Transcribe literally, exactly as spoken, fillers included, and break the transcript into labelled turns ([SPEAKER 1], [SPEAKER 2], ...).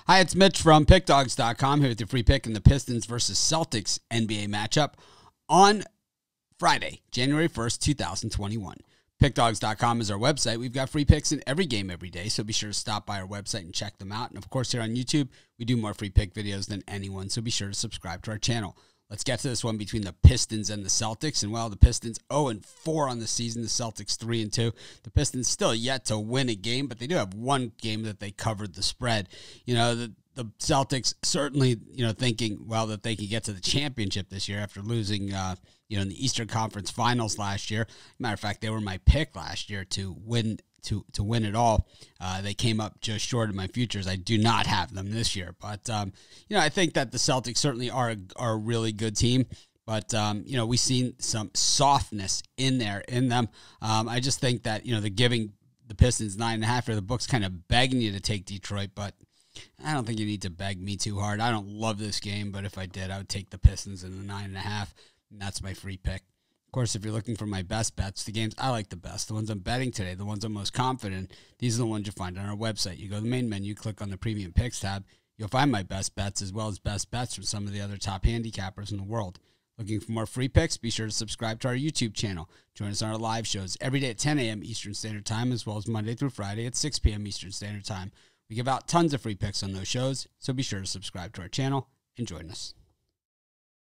[SPEAKER 1] Hi, it's Mitch from pick dogs dot com here with your free pick in the Pistons versus Celtics N B A matchup on Friday, January first, two thousand twenty-one. pick dogs dot com is our website. We've got free picks in every game every day, so be sure to stop by our website and check them out. And of course, here on YouTube, we do more free pick videos than anyone, so be sure to subscribe to our channel. Let's get to this one between the Pistons and the Celtics. And well, the Pistons oh and four on the season, the Celtics three and two. The Pistons still yet to win a game, but they do have one game that they covered the spread. You know, the the Celtics certainly, you know, thinking, well, that they could get to the championship this year after losing, uh, you know, in the Eastern Conference Finals last year. Matter of fact, they were my pick last year to win to to win it all. Uh, they came up just short of my futures. I do not have them this year, but um, you know, I think that the Celtics certainly are a, are a really good team. But um, you know, we've seen some softness in there in them. Um, I just think that, you know, they're giving the Pistons nine and a half, or the book's kind of begging you to take Detroit, but I don't think you need to beg me too hard. I don't love this game, but if I did, I would take the Pistons in the nine and a half, and that's my free pick. Of course, if you're looking for my best bets, the games I like the best, the ones I'm betting today, the ones I'm most confident, these are the ones you find on our website. You go to the main menu, click on the Premium Picks tab, you'll find my best bets as well as best bets from some of the other top handicappers in the world. Looking for more free picks? Be sure to subscribe to our YouTube channel. Join us on our live shows every day at ten a.m. Eastern Standard Time, as well as Monday through Friday at six p.m. Eastern Standard Time. We give out tons of free picks on those shows, so be sure to subscribe to our channel and join us.